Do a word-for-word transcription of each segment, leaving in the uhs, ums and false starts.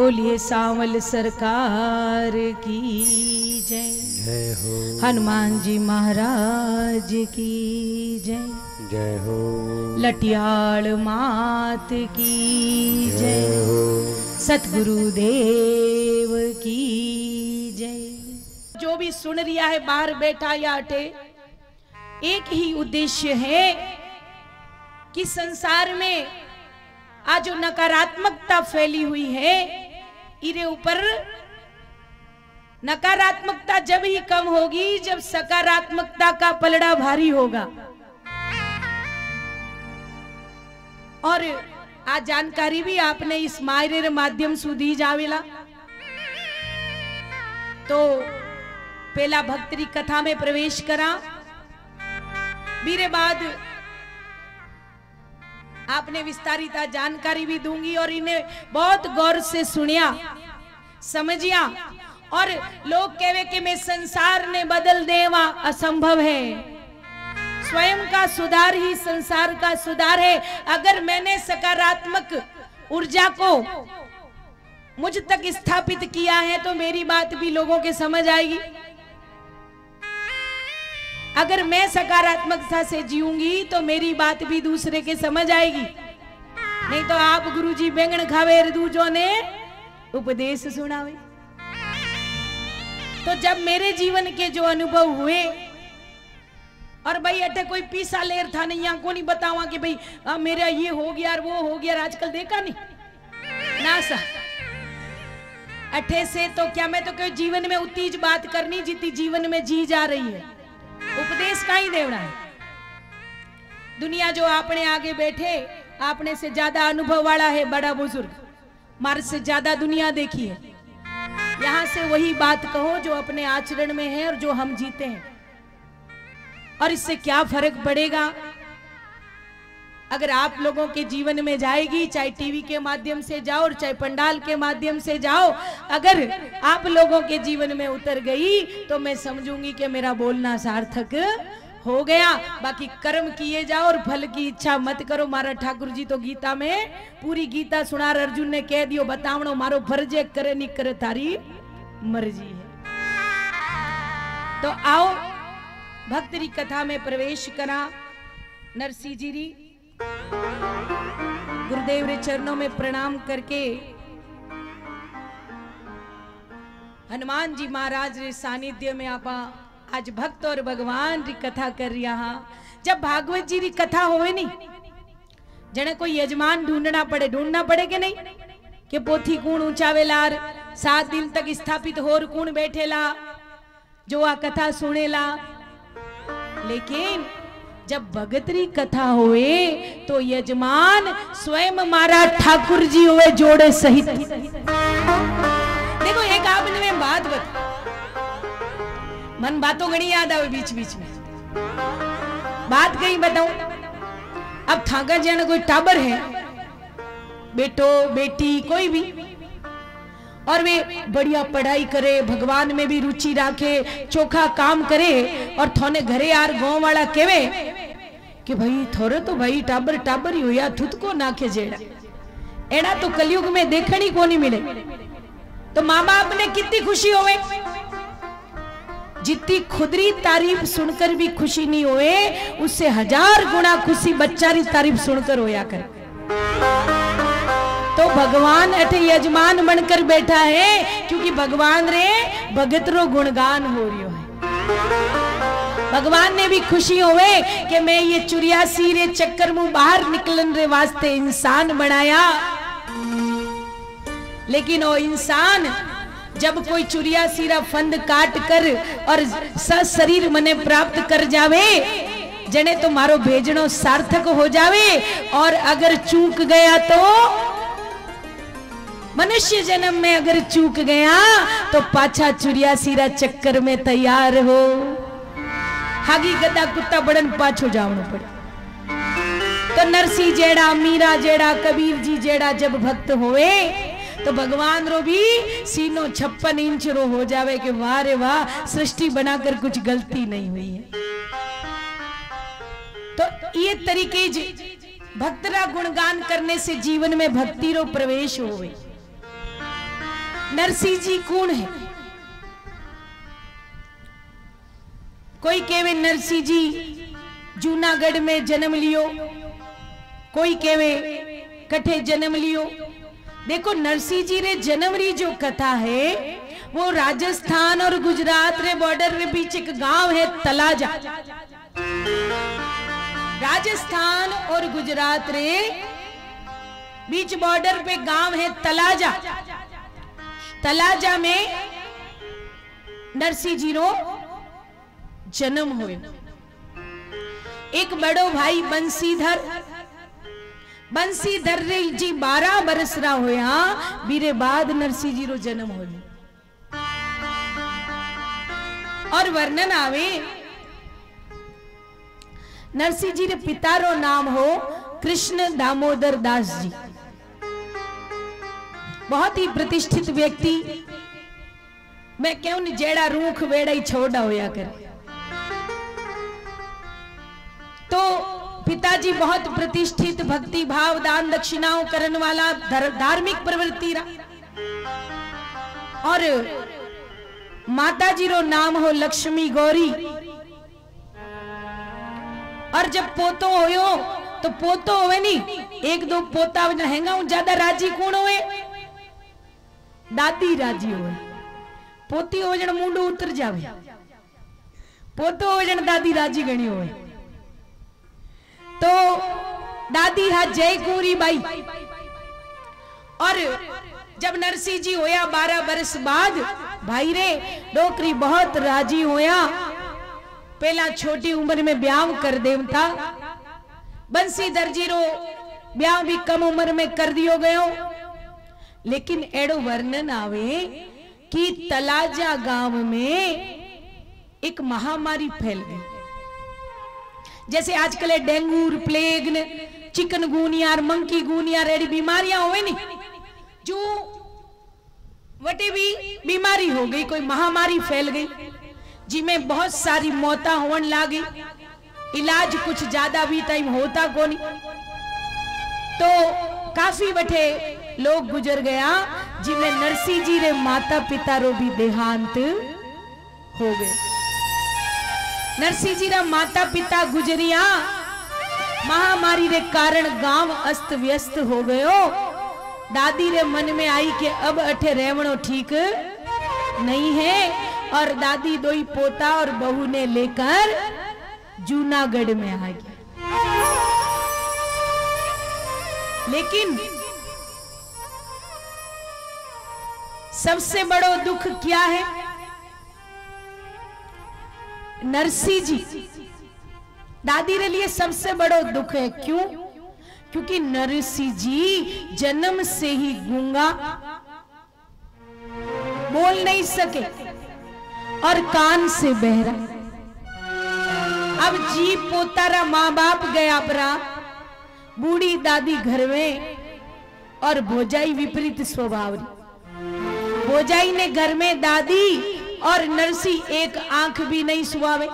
बोलिए सांवल सरकार की जय। जय हो हनुमान जी महाराज की जय। जय हो लटियाल मात की जय जय। हो सतगुरु देव की जय। जो भी सुन रिया है बाहर बैठा या अटे, एक ही उद्देश्य है कि संसार में आज जो नकारात्मकता फैली हुई है, इरे ऊपर नकारात्मकता जब ही कम होगी जब सकारात्मकता का पलड़ा भारी होगा। और आज जानकारी भी आपने इस मायरे माध्यम से दी जावेला। तो पहला भक्तरी कथा में प्रवेश करा, बीरे बाद आपने विस्तारित जानकारी भी दूंगी और इन्हें बहुत गौर से सुनिया समझिया। और लोग कहवे कि मैं संसार ने बदल देवा असंभव है, स्वयं का सुधार ही संसार का सुधार है। अगर मैंने सकारात्मक ऊर्जा को मुझ तक स्थापित किया है तो मेरी बात भी लोगों के समझ आएगी। अगर मैं सकारात्मकता से जीऊंगी तो मेरी बात भी दूसरे के समझ आएगी। नहीं तो आप गुरुजी बैंगन खावे दूजों ने उपदेश सुनावे। तो जब मेरे जीवन के जो अनुभव हुए, और भाई अटे कोई पीसा लेर था नहीं, यहाँ को नहीं बतावा कि भाई आ, मेरा ये हो गया वो हो गया, आजकल देखा नहीं ना सा अठे से। तो क्या मैं तो कोई जीवन में उतीज बात करनी जितनी जीवन में जी जा रही है। उपदेश का ही देवना है। दुनिया जो आपने आगे बैठे, आपने से ज्यादा अनुभव वाला है, बड़ा बुजुर्ग मार्ग से ज्यादा दुनिया देखी है। यहां से वही बात कहो जो अपने आचरण में है और जो हम जीते हैं। और इससे क्या फर्क पड़ेगा अगर आप लोगों के जीवन में जाएगी, चाहे टीवी के माध्यम से जाओ और चाहे पंडाल के माध्यम से जाओ, अगर आप लोगों के जीवन में उतर गई तो मैं समझूंगी कि मेरा बोलना सार्थक हो गया। बाकी कर्म किए जाओ और फल की इच्छा मत करो। मारा ठाकुर जी तो गीता में पूरी गीता सुनार अर्जुन ने कह दियो, बतावणो मारो फर्ज है, करे नहीं करे तारी मर्जी है। तो आओ भक्तरी कथा में प्रवेश करा। नरसिंह जी री गुरुदेव रे चरणों में प्रणाम करके हनुमान जी महाराज रे सानिध्य में आपा आज भक्त और भगवान री कथा कर रिया। जब भागवत जी री कथा होवे नहीं, जने कोई यजमान ढूंढना पड़े, ढूंढना पड़े के नहीं कि पोथी कूण ऊंचावेलार, सात दिन तक स्थापित होर कूण बैठेला जो आ कथा सुनेला। लेकिन जब भगतरी कथा होए तो यजमान स्वयं मारा ठाकुर जी हुए जोड़े सहित। देखो एक आपने में बात बता, मन बातों घड़ी याद आवे बीच बीच में, बात कहीं बताऊं। अब थाका जाना कोई टाबर है, बेटो बेटी कोई भी, और वे बढ़िया पढ़ाई करे, भगवान में भी रुचि रखे, चोखा काम करे, और थोने घरे यार गांव वाला केवे कि भाई थोड़े तो भाई टाबर टाबर ही हुआ, थुत को नाखे जेड़ा एड़ा तो कलयुग में देखनी को नहीं मिले। तो माँ बाप ने कितनी खुशी होवे, जितनी खुदरी तारीफ सुनकर भी खुशी नहीं होए, उससे हजार गुना खुशी बच्चारी तारीफ सुनकर होया कर। तो भगवान अठे यजमान बनकर बैठा है, क्योंकि भगवान रे भगत रो गुणगान हो रियो है। भगवान ने भी खुशी होवे कि मैं ये चुरियासी रे चक्कर मुंह बाहर निकलन रे वास्ते इंसान बनाया। लेकिन वो इंसान जब कोई चुरियासी रा फंद काट कर और स शरीर मने प्राप्त कर जावे, जने तो मारो भेजनो सार्थक हो जावे। और अगर चूक गया तो मनुष्य जन्म में अगर चूक गया तो पाछा चुरियासी रा चक्कर में तैयार हो, हागी गदा कुत्ता बड़न पाछो जावनो पड़े। तो नरसिंह जेड़ा, मीरा जेड़ा, कबीर जी जेड़ा जब भक्त होवे तो भगवान रो भी सीनो छप्पन इंच रो हो जावे कि वाह रे वाह, सृष्टि बनाकर कुछ गलती नहीं हुई है। तो ये तरीके भक्तरा गुणगान करने से जीवन में भक्ति रो प्रवेश होवे। नरसिंह जी कौन है? कोई केवे नरसिंह जी जूनागढ़ में जन्म लियो, कोई केवे कठे जन्म लियो। देखो नरसिंह जी रे जन्म री जो कथा है वो राजस्थान और गुजरात रे बॉर्डर रे बीच एक गांव है तलाजा। राजस्थान और गुजरात रे बीच बॉर्डर पे गांव है तलाजा। तलाजा में नरसिंह जी रो जन्म हुए। एक बड़ो भाई बंसीधर बंसीधर जी बारह बरस रा होया बीरे बाद नरसिंह जी रो जन्म हो। और वर्णन आवे नरसिंह जी रे पिता रो नाम हो कृष्ण दामोदर दास जी, बहुत ही प्रतिष्ठित व्यक्ति। मैं क्यों नहीं जेड़ा रूख वेड़ा ही छोड़ा होया कर। तो पिताजी बहुत प्रतिष्ठित, भक्ति भाव दान दक्षिणाओं करने वाला, धार्मिक प्रवृत्ति रहा। और माताजी रो नाम हो लक्ष्मी गौरी। और जब पोतो होयो तो पोतो होवे नी, एक दो पोता हैंगा ज्यादा राजी कौन होवे? दादी राजी होवे। पोती हो जण मुंडो उतर जावे, पोतो हो जण दादी राजी गणी होवे। तो दादी हा जय कुंवरी बाई। और जब नरसिंह जी होया बारह बरस बाद भाई रे डोकरी बहुत राजी होया। पहला छोटी उम्र में ब्याह कर देव था। बंसीधर जी रो ब्याह भी कम उम्र में कर दियो गयो। लेकिन एड़ो वर्णन आवे कि तलाजा गांव में एक महामारी फैल गई। जैसे आजकल डेंगू, प्लेग, चिकनगुनिया, मंकी गुनिया रेडी बीमारियां हुए नी, जो वटे भी बीमारी हो गई, कोई महामारी फैल गई जिसमें बहुत सारी मौता होने लगी। इलाज कुछ ज्यादा भी टाइम होता कोनी। तो काफी बठे लोग गुजर गया, जिनमें नरसिंह जी रे माता पिता रो भी देहांत हो गए। नरसिंह जी रा माता पिता गुजरिया, महामारी रे कारण गांव अस्त व्यस्त हो गयो। दादी रे मन में आई कि अब अठे रहवणो ठीक नहीं है, और दादी दोई पोता और बहू ने लेकर जूनागढ़ में आ गया। लेकिन सबसे बड़ो दुख क्या है? नरसिंह जी दादी रे लिए सबसे बड़ो दुख है। क्यों? क्योंकि नरसिंह जी जन्म से ही गूंगा, बोल नहीं सके और कान से बहरा। अब जी पोतारा माँ बाप गया परा, बूढ़ी दादी घर में, और भोजाई विपरीत स्वभाव। भोजाई ने घर में दादी और नरसिंह एक आंख भी नहीं सुवावे।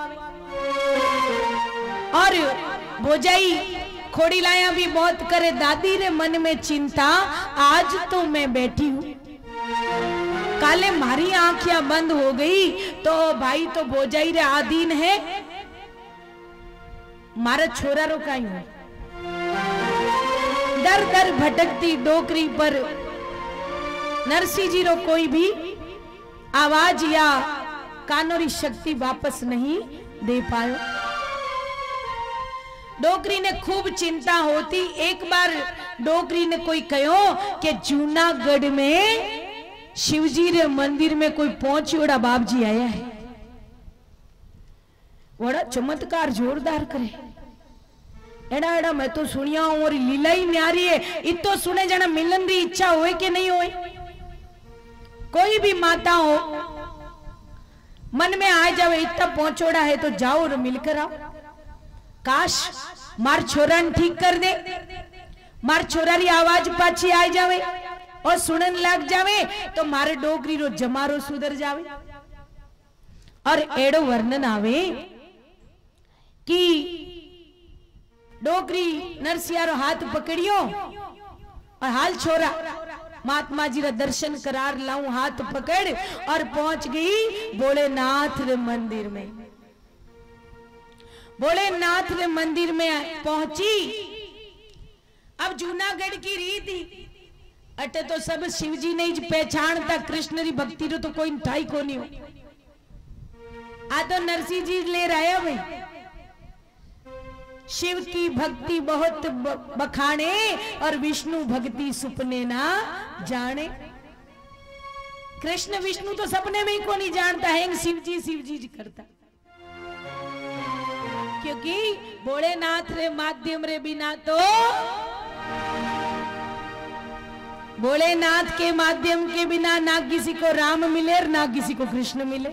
और भोजाई खोड़ी लाया भी बहुत करे। दादी रे मन में चिंता, आज तो मैं बैठी हूं, काले मारी आंखियां बंद हो गई तो भाई तो भोजाई रे आधीन है, मारा छोरा रो काई हो। दर दर भटकती डोकरी पर नरसिंह जी रो कोई भी आवाज या कानोरी शक्ति वापस नहीं दे पायो। डोकरी ने खूब चिंता होती। एक बार डोकरी ने कोई कहो कि जूनागढ़ में शिवजी रे मंदिर में कोई पहुंचियोड़ा बाप जी आया है, बड़ा चमत्कार जोरदार करे। एड़ा एड़ा मैं तो सुनिया हूं, और लीला ही न्यारी है। इतो सुने जाना मिलन की इच्छा होए कि नहीं होए। कोई भी माता हो मन में आ जावे इतना पहुंचोड़ा है तो जाओ और मिलकर आओ। काश मार छोरा ने ठीक कर दे, मार छोरा री आवाज पाछी आ जावे और सुनन लग जावे तो मारे डोगरी रो जमारो सुधर जावे। और एड़ो वर्णन आवे कि डोगरी नरसिया रो हाथ पकड़ियो और हाल छोरा महात्मा जी रा दर्शन करार लाऊं हाथ पकड़ और पहुंच गई भोलेनाथ रे मंदिर में। भोलेनाथ रे मंदिर में पहुंची। अब जूनागढ़ की रीति अटे तो सब शिव जी ने पहचानता, कृष्ण री भक्ति रो तो कोई ठाई को नहीं हो। आ तो नरसिंह जी ले रहे भाई, शिव की भक्ति बहुत बखाने और विष्णु भक्ति सुपने ना जाने। कृष्ण विष्णु तो सपने में ही को नहीं जानता है, शिव जी शिव जी करता, क्योंकि भोलेनाथ रे माध्यम रे बिना तो भोलेनाथ के माध्यम के बिना ना किसी को राम मिले और ना किसी को कृष्ण मिले।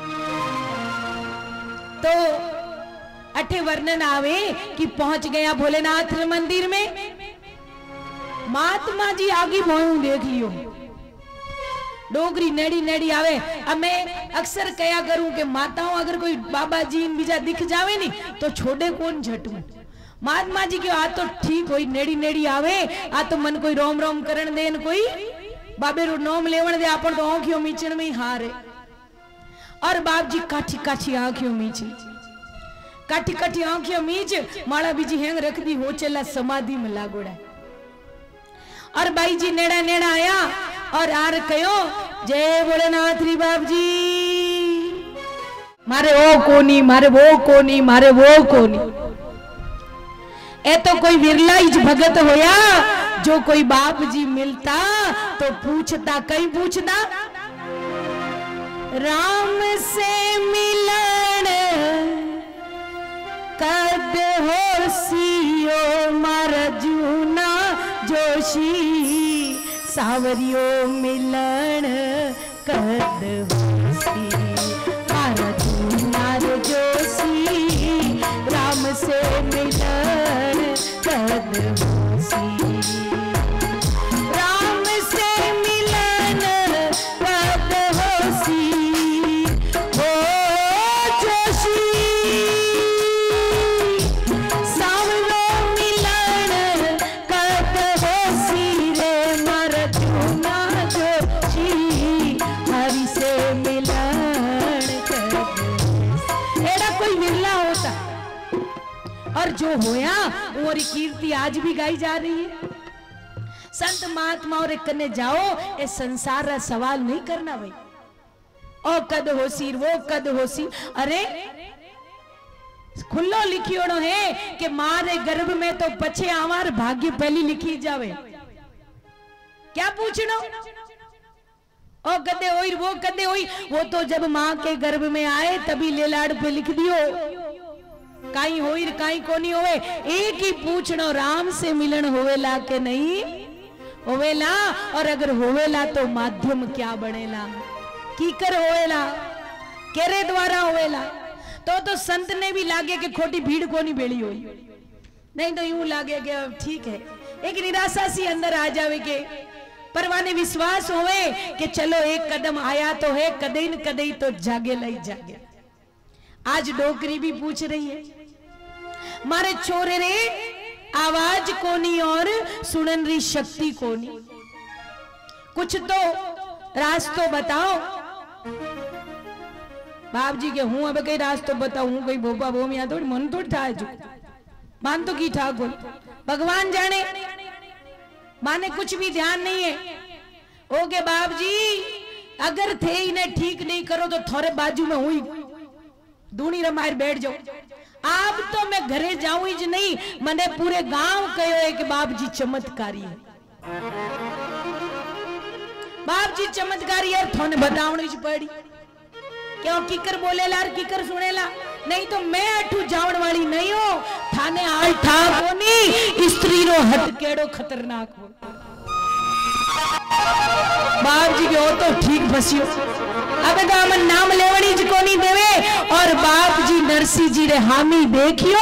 तो अठे वर्णन आवे कि पहुंच गया भोलेनाथ मंदिर में। महात्मा जी आगे भोयू देख लियो, डोगरी नेड़ी नेड़ी आवे। अब मैं अक्सर कया करूं कि माताओं अगर कोई बाबा जी बीजा दिख जावे नी तो छोड़े कौन झटू। महात्मा जी के आ तो ठीक होई नेड़ी नेड़ी आवे, आ तो मन कोई रोम रोम करण देन, कोई बाबे रो नोम लेवण दे, आपन तो आंखियों मीचण में ही हारे। और बाप जी काठी काठी आंखियों मीची, काठी काठी आंखियों मीच माला बीजी हेंग रख दी, हो चला समाधि में लागोड़ा। और बाई जी नेड़ा नेड़ा आया और आर कयो जय भोलेनाथ री बाप जी, मारे वो कोनी, मारे वो कोनी, मारे वो कोनी। ए तो कोई विरला ही भगत होया जो कोई बाप जी मिलता तो पूछता, कहीं पूछता राम से मिलन कद हो सियो मार जूना जोशी, सावरियो मिलन कद हो सी मार जूना जोशी, राम से मिलन कद हो सी, राम से मिलन कद हो सी, हो जोशी सावरो मिलन कद हो सी रे मर जूना जोशी, हरि से मिलन कद हो। एड़ा कोई विरला होता और जो होया वो कीर्ति आज भी गाई जा रही है। संत महात्मा और कने जाओ, ये संसार रा सवाल नहीं करना भाई, ओ कद होसी वो कद होसी। अरे खुल्लो लिखियोड़ो है कि मारे गर्भ में तो पछे आवार भाग्य पहली लिखी जावे, क्या पूछनो ओ कदे होई वो कदे होई, वो तो जब माँ के गर्भ में आए तभी लेलाड़ पे लिख दियो, काई होई काई कोनी होवे। एक ही पूछनो राम से मिलन होवेला के नहीं होवेला, और अगर होवेला तो माध्यम क्या बनेला, कीकर होवेला, केरे द्वारा होवेला। तो तो संत ने भी लागे कि खोटी भीड़ कोनी बेड़ी होई, नहीं तो यूं लागे कि ठीक है, एक निराशा सी अंदर आ जावे के परवाने विश्वास होवे कि चलो एक कदम आया तो है, कदई न कदई तो जागे लाई जागे। आज डोकरी भी पूछ रही है मारे छोरे रे आवाज कोनी और सुनन री शक्ति कोनी, कुछ तो रास्तो बताओ। बाप जी के हूं अब कई रास्तो बताओ, हूं कोई भोपा भोम या थोड़ी मन थोड़ी था जो मान तो की ठाकुर भगवान जाने, माने कुछ भी ध्यान नहीं है। ओके बाप जी अगर थे इन्हें ठीक नहीं करो तो थोड़े बाजू में हुई दूनी रमायर बैठ जाओ। आप तो मैं घरे जाऊं ही नहीं, मने पूरे गांव कहो है कि बाप जी चमत्कारी है, बाप जी चमत्कारी है, थोने बतावनी पड़ी क्यों कीकर बोलेला और कीकर सुनेला, नहीं तो मैं अठू जावण वाली नहीं हो, थाने आल ठा कोनी स्त्री रो हद केड़ो खतरनाक हो। बाप जी के हो तो ठीक फसियो, अब तो हम नाम लेवणी जी को नहीं देवे। और बाप जी नरसिंह जी रे हामी देखियो,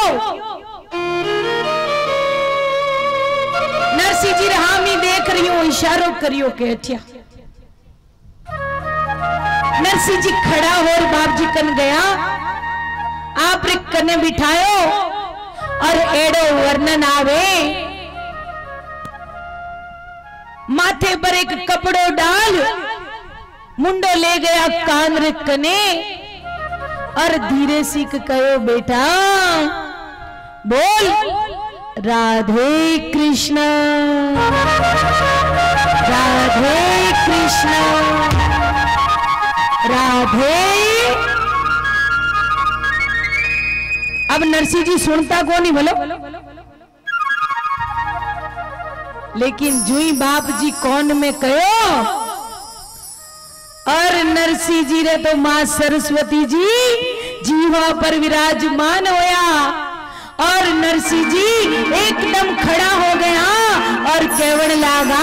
नरसिंह जी रे हामी देख रही हो, इशारो करियो के अठिया। नरसिंह जी खड़ा हो बाप जी कन गया, आप रे कने बिठायो और एड़ो वर्णन आवे माथे पर एक कपड़ो डाल, मुंडो ले गया कान रे कने, और धीरे सीख कहो बेटा बोल राधे कृष्ण राधे कृष्ण राधे। अब नरसिंह जी सुनता को नहीं बोलो, लेकिन जुई बाप जी कौन में कहो, और नरसिंह जी रे तो मां सरस्वती जी जीवा पर विराजमान होया, और नरसिंह जी एकदम खड़ा हो गया और कहने लगा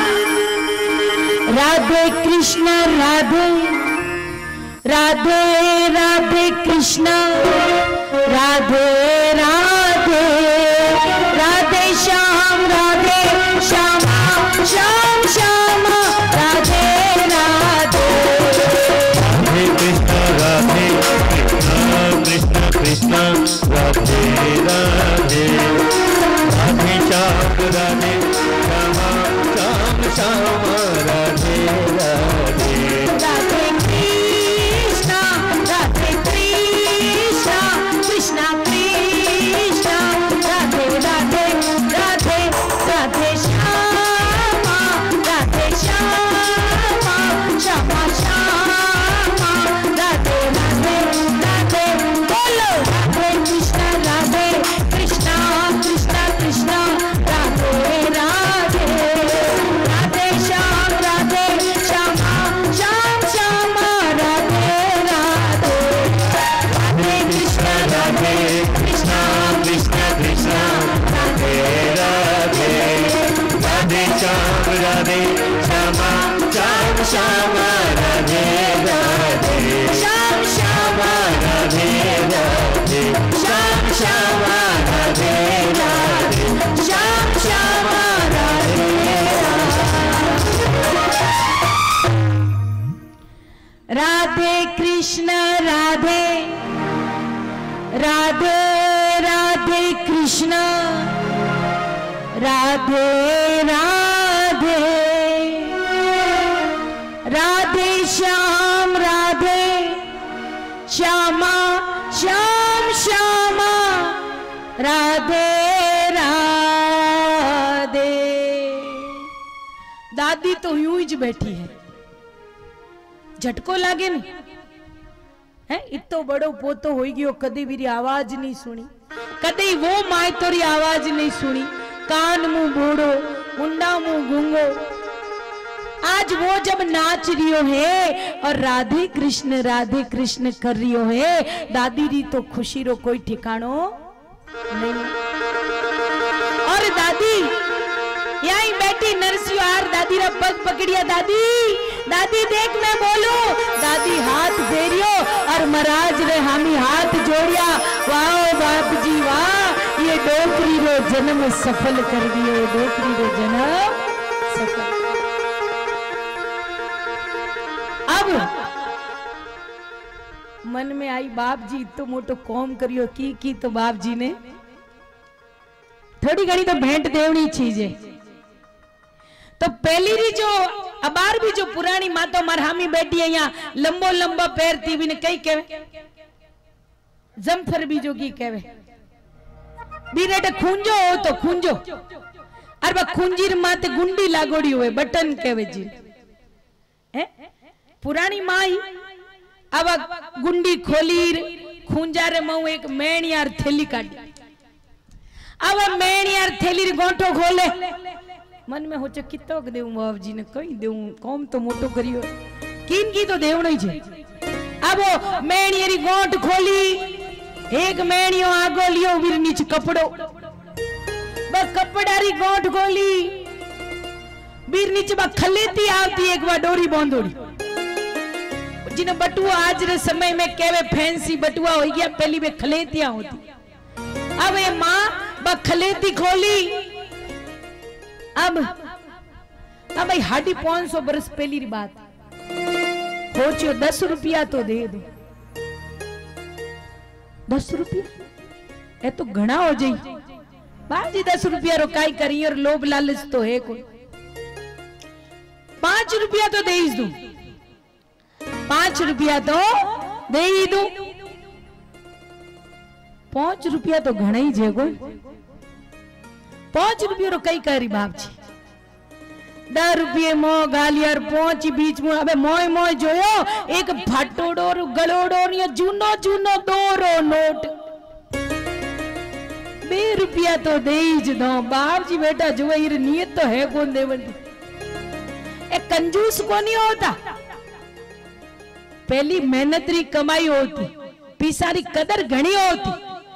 राधे कृष्ण राधे राधे राधे कृष्ण राधे राधे राधे श्याम राधे श्यामा श्याम श्यामा राधे राधे राधे कृष्ण राधे कृष्ण कृष्ण राधे राधे राधे श्याम राधे श्यामा श्याम श्यामा राधे राधे राधे कृष्ण राधे कृष्ण कृष्ण कृष्ण राधे राधे राधे राधे श्यामा राधे श्यामा श्यामा श्यामा राधे राधे राधे बोलो राधे कृष्ण राधे कृष्ण कृष्ण कृष्ण राधे राधे राधे श्याम राधे श्यामा श्याम श्यामा राधे राधे राधे कृष्ण राधे कृष्ण कृष्ण कृष्ण राधे राधे राधे श्याम राधे श्यामा श्याम श्यामा राधे राधे श्याम श्यामा राधे राधे श्याम श्यामा राधे राधे श्याम श्यामा राधे राधे कृष्ण राधे राधे राधे कृष्ण राधे राधे राधे श्याम राधे श्यामा श्याम श्यामा राधे राधे। दादी तो यूं ही बैठी है, झटको लागे नहीं है, इतो बड़ो पोतो हो गयो, कदी भी आवाज नहीं सुनी, कदी वो माए तोरी आवाज नहीं सुनी, कान मुंह बूढ़ो मुंडा मुंह गूंगो। आज वो जब नाच रियो है और राधे कृष्ण राधे कृष्ण कर रियो है, दादी री तो खुशी रो कोई ठिकानो नहीं। और दादी यहीं बैठी नरसिंह आर दादी रा पग पकड़िया, दादी दादी देख मैं बोलू, दादी हाथ फेरियो और महाराज रे हामी हाथ जोड़िया, वाह बाप जी वाह, ये डोकरी रो जन्म सफल कर दियो, डोकरी रो जन्म सफल। अब मन में आई बाप जी तो मोटो कौम करियो की की, तो बाप जी ने थोड़ी घड़ी तो भेंट देवनी चीज है। तो पहली री जो अबार भी जो पुरानी माता मरहामी बैठी है यहाँ, लंबो लंबा पैर थी भी ने कई कहवे, जमफर भी जो की कहवे, बीरेटे खूंजो हो तो खूंजो, अरे खूंजीर माते गुंडी लागोड़ी हुए बटन कहवे जी है? पुरानी माई अब गुंडी खोली खूंजारे मऊ एक मेणियार थैली काटी, अब मेणियार थैली गोंठो खोले, मन में होचे कितो देऊं बाप जी ने कई देऊं, कौम तो मोटो करियो, किन की तो देवनो ही छे। अब वो मेणियारी गोंठ खोली, एक मेणियो आगो लियो, वीर नीचे कपड़ो, बस कपड़ारी गोंठ खोली, वीर नीचे बा खलेती आवती, एक बार डोरी बांधोड़ी, जिन बटुआ आज रे समय में केवे फैंसी बटुआ हो गया, पहली में खलेतियां होती। अब ये माँ बा खलेती खोली, अब अब भाई हाडी पांच सौ बरस पहली री बात, सोचो दस रुपया तो दे दो, दस रुपया ये तो घना हो जाई, बाजी दस रुपया रो काई करी, और लोभ लालच तो है कोई। पांच रुपया तो दे ही दू, पांच रुपया तो दे ही दू। पांच रुपया तो घना ही जे कोई, पांच रुपये रो कई करी बाप जी। दस रुपये मो गालियार पहुंची बीच में। अबे मोय मोय जोयो एक फाटोड़ो गलोड़ो या जूनो जूनो दोरो नोट। बे रुपया तो दे ही दो बाप जी। बेटा जो ये नियत तो है कौन देवन की, एक कंजूस को नहीं होता। पहली मेहनत री कमाई होती, पिसारी कदर घनी होती।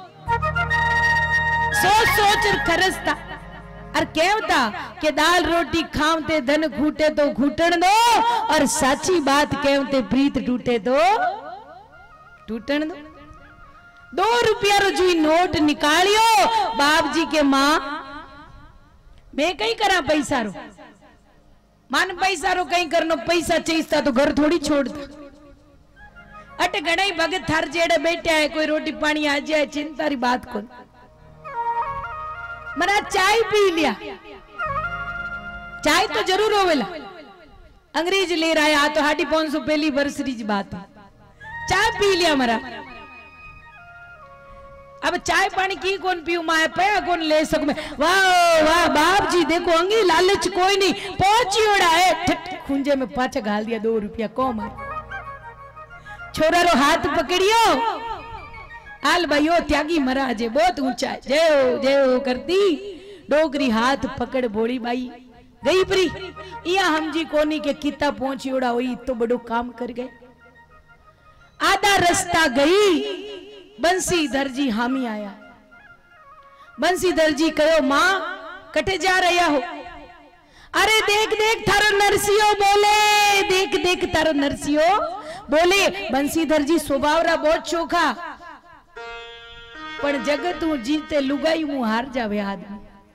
सोच सोच खरसता और कहता कि दाल रोटी खावते धन घूटे तो घूटन दो, और साची बात कहते प्रीत टूटे तो टूटन दो। दो रुपया रो जी नोट निकालियो बाप जी के मां। मैं कहीं करा पैसा रो, मान पैसा रो कहीं करनो, पैसा चाहिए तो घर थोड़ी छोड़ता। अट घड़ाई भगत थार जेड़े बैठा है, कोई रोटी पानी आ जाए चिंता री बात को। मना चाय पी लिया, चाय तो जरूर होवेला। अंग्रेज ले रहा है आ तो हाडी पांच सौ पहली बरसरी की बात है। चाय पी लिया मरा। अब चाय पानी की कौन पीऊ, माए पया कौन ले सकूं मैं। वाह वाह बाप जी देखो अंगी लालच कोई नहीं, पहुंची उड़ा है खुंजे में पाछा घाल दिया दो रुपया को मार। छोरा रो हाथ पकड़ियो, आल भाइयो त्यागी महाराज बहुत ऊंचा जय जय करती डोगरी हाथ पकड़ बोली बाई गई परी। या हम जी कोनी के किता पहुंची उड़ा हुई तो बड़ो काम कर गए। आधा रास्ता गई, बंसीधर जी हामी आया। बंसीधर जी कहो मां कटे जा रहा हो। अरे देख देख थारो नरसियो बोले, देख देख थारो नरसियो बोले। बंसीधर जी स्वभाव रा बहुत चोखा, पण जगत हूं जीते लुगाई हूं हार जावे आदमी।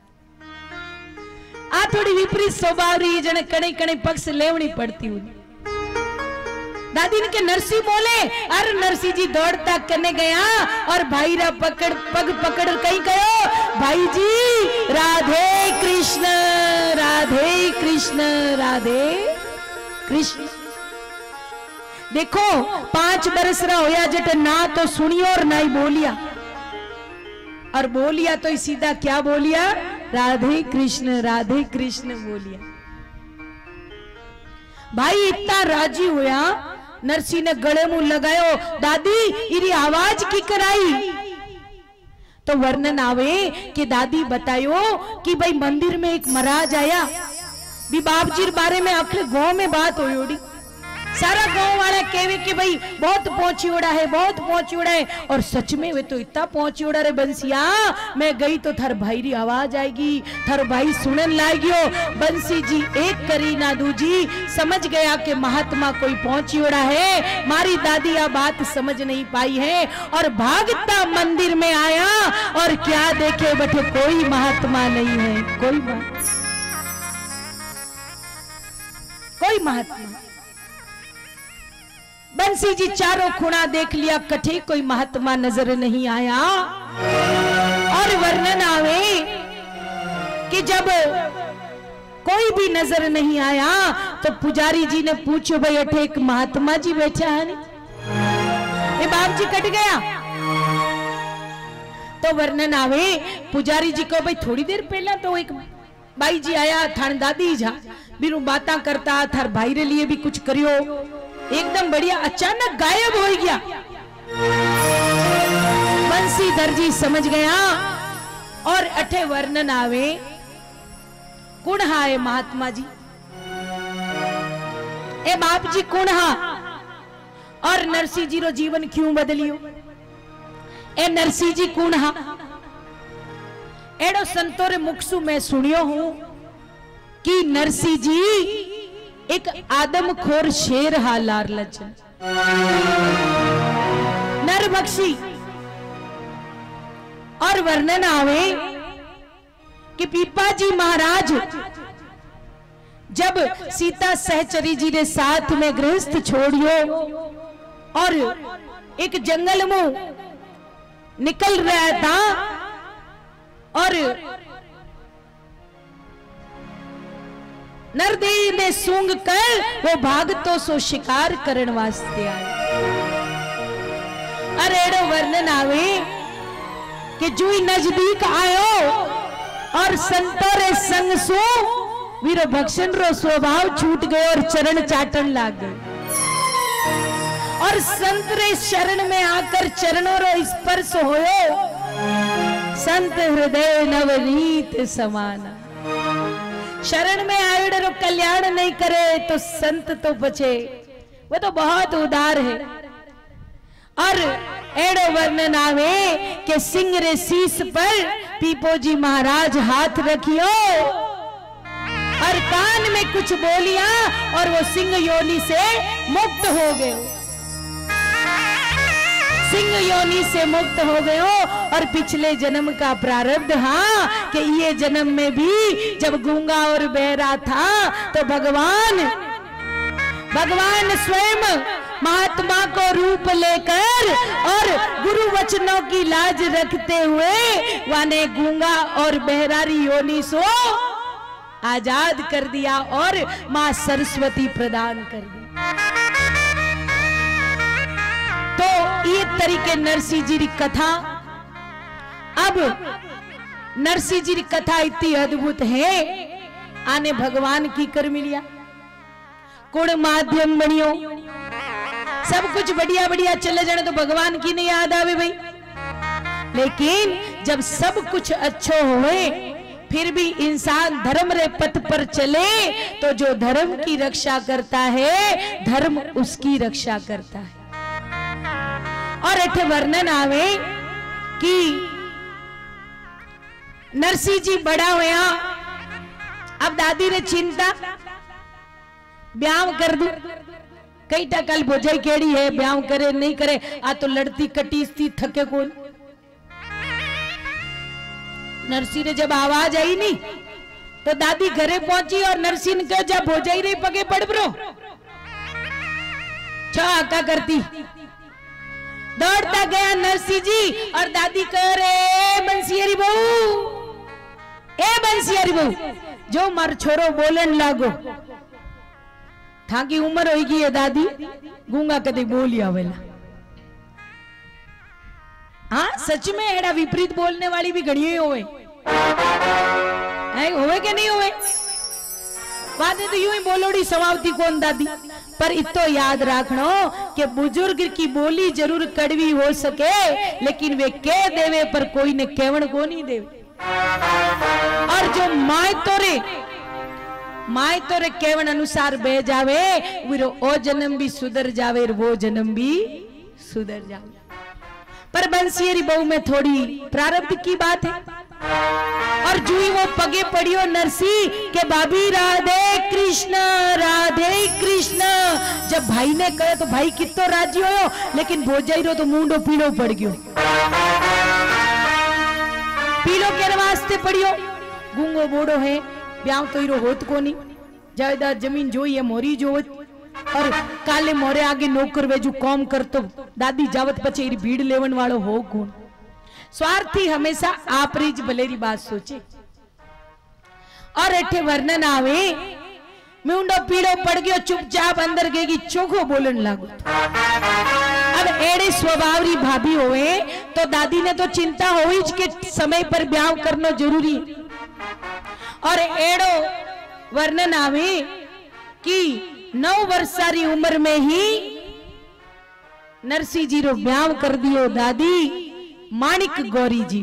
आ थोड़ी विपरीत स्वभाव री जने कणे कणे पक्ष लेवनी पड़ती हुई। दादी ने के नरसी बोले। अरे नरसी जी दौड़ता करने गया और भाई रा पकड़ पग पकड़ कहीं कहो भाई जी राधे कृष्ण राधे कृष्ण राधे कृष्ण। देखो पांच बरस रा होया जट ना तो सुनियो और ना ही बोलिया, और बोलिया तो सीधा क्या बोलिया राधे कृष्ण राधे कृष्ण बोलिया। भाई इतना राजी हुआ, नरसी ने गले मुंह लगायो। दादी इरी आवाज की कराई तो वर्णन आवे कि दादी बतायो कि भाई मंदिर में एक महाराज आया, भी बाप जी बारे में अखले गांव में बात हो ओडी। सारा गांव वाले कहवे कि भाई बहुत पहुंची उड़ा है, बहुत पहुंची उड़ा है। और सच में वे तो इतना पहुंची उड़ा रे बंसिया, मैं गई तो थर भाई री आवाज आएगी, थर भाई सुनन लागियो। बंसी जी एक करी ना दूजी, समझ गया कि महात्मा कोई पहुंची उड़ा है। मारी दादी आ बात समझ नहीं पाई है और भागता मंदिर में आया और क्या देखे बैठे कोई महात्मा नहीं है, कोई कोई महात्मा। बंसी जी चारों खुणा देख लिया, कठे कोई महात्मा नजर नहीं आया। और वर्णन आवे कि जब कोई भी नजर नहीं आया तो पुजारी जी ने पूछो भाई अठे एक महात्मा जी बैठा है नहीं, ये बाप जी कट गया। तो वर्णन आवे पुजारी जी को भाई थोड़ी देर पहला तो एक भाई जी आया, थान दादी जा बिनु बातें करता, थार भाई रे लिए भी कुछ करियो, एकदम बढ़िया अचानक गायब हो गया। बंसीधर जी समझ गया और अठे वर्णन आवे कुण हाय महात्मा जी, ए बाप जी कुण हा और नरसी जी रो जीवन क्यों बदलियो, ए नरसी जी कुण हा। एड़ो संतो रे मुखसु मैं सुनियो हूं कि नरसी जी एक आदमखोर शेर हा लार लचन नर बख्शी। और वर्णन आवे कि पीपा जी महाराज जब सीता सहचरी जी ने साथ में गृहस्थ छोड़ियो और एक जंगल में निकल रहा था और नरदेव ने सूंघ कर वो भागतो सो शिकार करण वास्ते आए। अरे एड़ो वर्णन आवे कि जुई नजदीक आयो और संतो रे संग सो वीरो भक्षण रो स्वभाव छूट गयो और चरण चाटन लाग गए। और संत रे शरण में आकर चरणों रो स्पर्श होयो, संत हृदय नवनीत समाना। शरण में आयोड़ रो कल्याण नहीं करे तो संत तो बचे, वो तो बहुत उदार है। और एड़ो वर्णन आवे के सिंह रे शीश पर पीपोजी महाराज हाथ रखियो और कान में कुछ बोलिया और वो सिंह योनि से मुक्त हो गए। सिंह योनि से मुक्त हो गए और पिछले जन्म का प्रारब्ध, हाँ कि ये जन्म में भी जब गूंगा और बहरा था तो भगवान भगवान स्वयं महात्मा को रूप लेकर और गुरु वचनों की लाज रखते हुए वाने गूंगा और बहरारी योनि सो आजाद कर दिया और मां सरस्वती प्रदान कर दी। तो ये तरीके नरसिंह जी की कथा। अब नरसिंह जी की कथा इतनी अद्भुत है, आने भगवान की कर मिलिया कुण माध्यम बनियो, सब कुछ बढ़िया बढ़िया चले जाने तो भगवान की नहीं याद आवे भाई। लेकिन जब सब कुछ अच्छो होए फिर भी इंसान धर्म रे पथ पर चले तो जो धर्म की रक्षा करता है धर्म उसकी रक्षा करता है। और एठे वर्णन आवे कि नरसिंह जी बड़ा होया, अब दादी ने चिंता ब्याह कर दू, कई टकल भोजाई केड़ी है, ब्याह करे नहीं करे, आ तो लड़ती कटीसती थके कौन। नरसिंह ने जब आवाज आई नहीं तो दादी घरे पहुंची और नरसिंह ने कहा जा भोजाई रे पगे पड़ ब्रो, छा आका करती। दौड़ता गया नरसिंह जी और दादी कह रहे बंसियारी बहू, ए बंसियारी बहू, जो मर छोरो बोलन लागो, थाकी उम्र होगी है दादी, गूंगा कदे बोली आवेला। हाँ सच में एड़ा विपरीत बोलने वाली भी घड़ी होवे, होवे के नहीं होवे, बातें तो यूं ही बोलोड़ी समावती कौन दादी। पर इतो याद रखनो कि बुजुर्ग की बोली जरूर कड़वी हो सके लेकिन वे कह देवे पर कोई ने केवण को नहीं देवे। और जो माय तोरे माय तोरे केवण अनुसार बह जावे वो ओ जन्म भी सुधर जावे, वो जन्म भी सुधर जावे। पर बंसियरी बहू में थोड़ी प्रारब्ध की बात है। और जुई वो पगे पड़ियो नरसिंह के भाभी राधे कृष्ण राधे कृष्ण। जब भाई ने कहे तो भाई कितो राजी हो, लेकिन भोजाई रो तो मुंडो पीड़ो पड़ गयो। पीलो के वास्ते पड़ियो, गूंगो बोड़ो है, ब्याह तो हीरो होत को नहीं, जायदाद जमीन जोई है मोरी जोत। और काले मोरे आगे नौकर वेजू कॉम कर तो दादी जावत पचे भीड़ लेवन वालों हो कौन। स्वार्थी हमेशा आप रीज भलेरी बात सोचे। और एठे वर्णन आवे मुंडो पीड़ो पड़ गयो, चुपचाप अंदर गई चोखो बोलन लागो। अब एड़े स्वभावरी भाभी होवे तो दादी ने तो चिंता होई कि समय पर ब्याह करना जरूरी। और एड़ो वर्णन आवे कि नौ वर्षारी उम्र में ही नरसिंह जी रो ब्याह कर दियो दादी माणिक गौरी जी,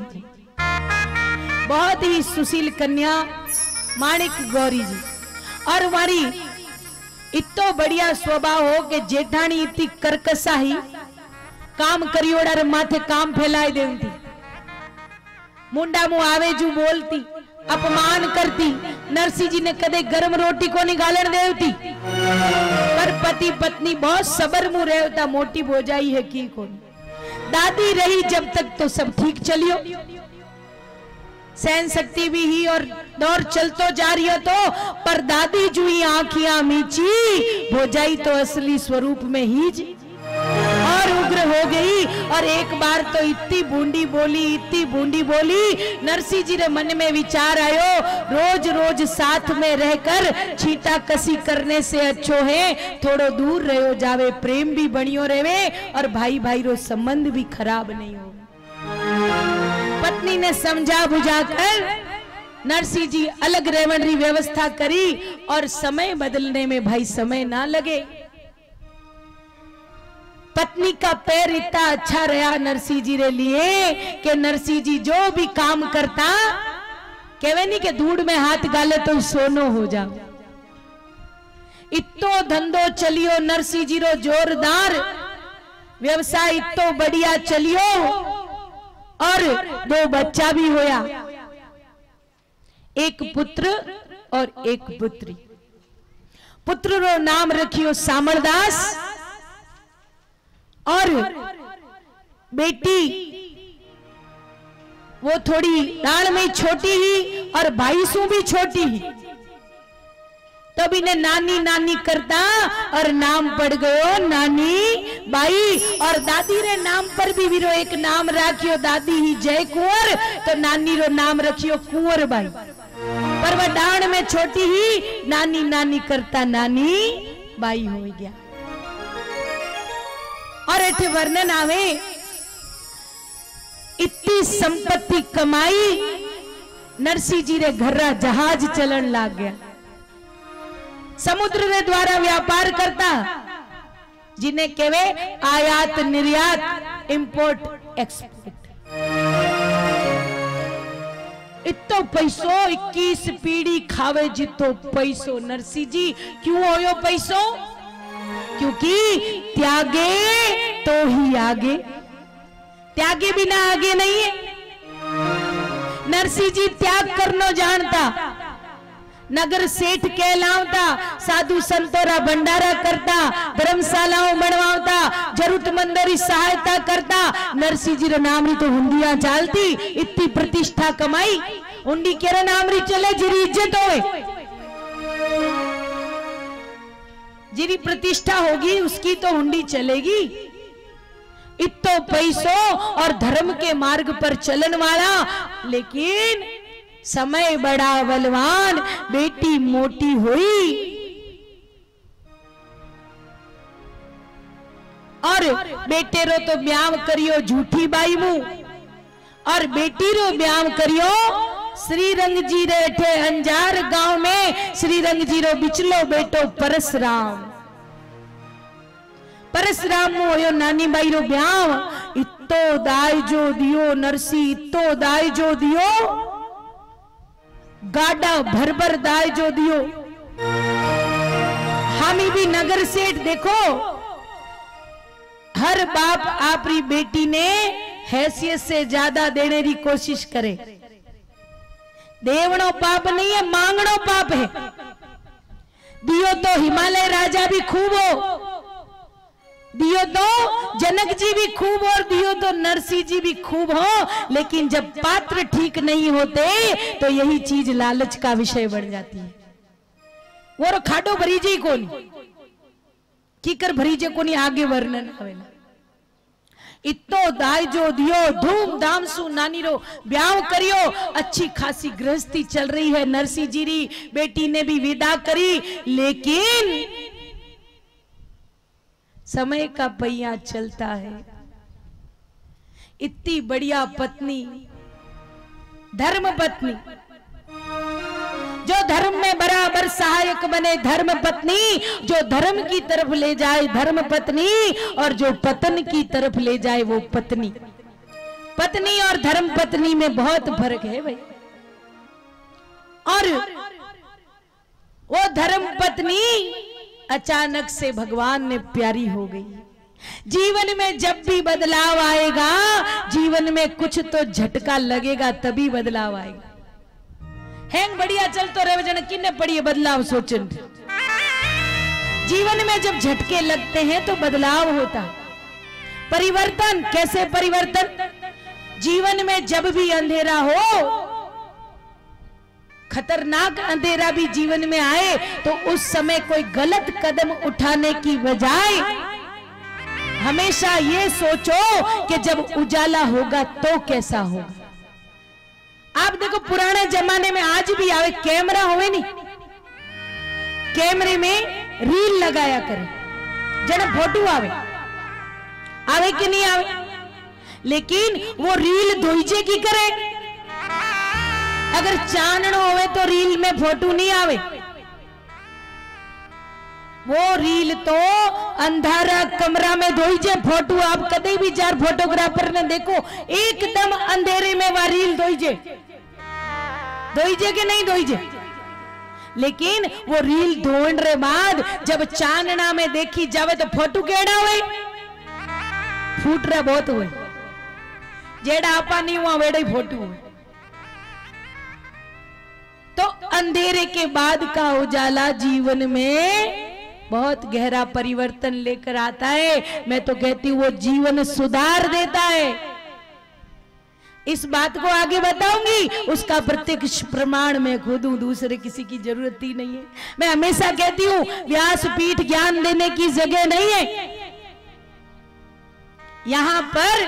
बहुत ही सुशील कन्या माणिक गौरी जी। और हमारी इतो बढ़िया स्वभाव हो कि जेठानी इतनी करकसा ही काम करियोड़ा रे माथे काम फैलाए देती, मुंडा मुंह आवे जू बोलती, अपमान करती। नरसिंह जी ने कदे गर्म रोटी को निकालन देवती, पर पति पत्नी बहुत सबर मुंह रहता, मोटी भोजाई है की कौन। दादी रही जब तक तो सब ठीक चलियो, सहन शक्ति भी ही और दौर चलतो जा रही हो तो, पर दादी जुई आंखियां मीची, भोजाई तो असली स्वरूप में ही जी। और उग्र हो गई और एक बार तो इतनी बूंदी बोली, इतनी बूंदी बोली, नरसिंह जी रे मन में विचार आयो, रोज रोज साथ में रहकर छीटा कसी करने से अच्छो है थोड़ो दूर रहो जावे, प्रेम भी बनियो रहे और भाई भाई रो संबंध भी खराब नहीं हो। पत्नी ने समझा बुझाकर नरसिंह जी अलग रहने की व्यवस्था करी और समय बदलने में भाई समय ना लगे। पत्नी का पैर इतना अच्छा रहा नरसिंह जी रे लिए कि नरसिंह जी जो भी काम करता कहवे नहीं कि धूड़ में हाथ गाले तो सोनो हो जा। इतो धंधो चलियो नरसिंह जी रो जोरदार व्यवसाय, इतो बढ़िया चलियो और दो बच्चा भी होया, एक पुत्र और एक पुत्री। पुत्र रो नाम रखियो सामरदास और बेटी वो थोड़ी दान में छोटी ही और भाई सु भी छोटी ही, तब इन्हें नानी नानी करता और नाम पड़ गयो नानी बाई। और दादी रे नाम पर भी वीरो एक नाम राखियो, दादी ही जय कुंवर तो नानी रो नाम रखियो कुंवर बाई। पर वह डांड में छोटी ही नानी नानी करता नानी बाई हो गया। और एठे वर्णन आवे इतनी संपत्ति कमाई, नरसिंह जी रे घर्रा जहाज चलन लाग गया, समुद्र रे द्वारा व्यापार करता, जिन्हें कहवे आयात निर्यात, इंपोर्ट एक्सपोर्ट। इतो पैसो इक्कीस पीढ़ी खावे जितो पैसो। नरसिंह जी क्यों होयो पैसो? क्योंकि त्यागे तो ही आगे, त्यागे बिना आगे नहीं है। नरसिंह जी त्याग करनो जानता, नगर सेठ कहलावता, साधु संतोरा भंडारा करता, धर्मशालाओं बनवाता, जरूरतमंदों की सहायता करता। नरसिंह जी रो नाम री तो हुंडियां चालती, इतनी प्रतिष्ठा कमाई। हुंडी केरा नाम री चले जिरी इज्जत होए, जिरी प्रतिष्ठा होगी उसकी तो हुंडी चलेगी। इतो पैसों और धर्म के मार्ग पर चलन वाला, लेकिन समय बड़ा बलवान, बेटी मोटी हुई और बेटे रो तो ब्याह करियो झूठी बाई मुंह और बेटी रो ब्याह करियो श्रीरंग जी रे थे अंजार गांव में। श्रीरंग जी रो बिचलो बेटो परशुराम, परशुराम होयो नानी बाई रो ब्याह। इतो दाय जो दियो नरसिंह, इतो दाय जो दियो, गाड़ा भर भर दाय जो दियो। हामी भी नगर सेठ देखो, हर बाप आपरी बेटी ने हैसियत से ज्यादा देने की कोशिश करे। देवनो पाप नहीं है, मांगनो पाप है। दियो तो हिमालय राजा भी खूब हो, दियो तो जनक जी भी खूब और दियो तो नरसिंह जी भी खूब हो, लेकिन जब पात्र ठीक नहीं होते तो यही चीज लालच का विषय बन जाती है। वो खाटो भरीजे कोनी कीकर भरीजे कोनी आगे वर्णन आवेला। इतो दाय जो दियो, धूमधाम सु नानी रो ब्याह करियो। अच्छी खासी गृहस्थी चल रही है, नरसिंह जी री बेटी ने भी विदा करी, लेकिन समय का पहिया चलता है। इतनी बढ़िया पत्नी, धर्म पत्नी, जो धर्म में बराबर सहायक बने, धर्म पत्नी, जो धर्म की तरफ ले जाए धर्म पत्नी, और जो पतन की तरफ ले जाए वो पत्नी। पत्नी और धर्म पत्नी में बहुत फर्क है भाई। और वो धर्म पत्नी अचानक से भगवान ने प्यारी हो गई। जीवन में जब भी बदलाव आएगा, जीवन में कुछ तो झटका लगेगा, तभी बदलाव आएगा। हैंग बढ़िया चल तो रहे जन किन्ने पड़ी बदलाव सोचन। जीवन में जब झटके लगते हैं तो बदलाव होता है, परिवर्तन। कैसे परिवर्तन? जीवन में जब भी अंधेरा हो, खतरनाक अंधेरा भी जीवन में आए, तो उस समय कोई गलत कदम उठाने की बजाय हमेशा ये सोचो कि जब उजाला होगा तो कैसा होगा। आप देखो पुराने जमाने में आज भी आवे कैमरा होवे नहीं, कैमरे में रील लगाया करे जरा फोटो आवे आवे कि नहीं आवे, लेकिन वो रील धोईजे की करे। अगर चानण होवे तो रील में फोटो नहीं आवे, वो रील तो अंधारा कमरा में धोईजे फोटो। आप कदे भी जार फोटोग्राफर ने देखो एकदम अंधेरे में वह रील धोईजे धोईजे के नहीं धोईजे, लेकिन वो रील धोने रे बाद जब चानना में देखी जावे तो फोटो केड़ा हुए फूट रहा बहुत हुए, जेड़ा आपा नहीं हुआ वेड़ा ही फोटो हुए। तो अंधेरे के बाद का उजाला जीवन में बहुत गहरा परिवर्तन लेकर आता है। मैं तो कहती हूँ वो जीवन सुधार देता है। इस बात को आगे बताऊंगी, उसका प्रत्यक्ष प्रमाण मैं खुद हूं, दूसरे किसी की जरूरत ही नहीं है। मैं हमेशा कहती हूँ व्यासपीठ ज्ञान देने की जगह नहीं है। यहां पर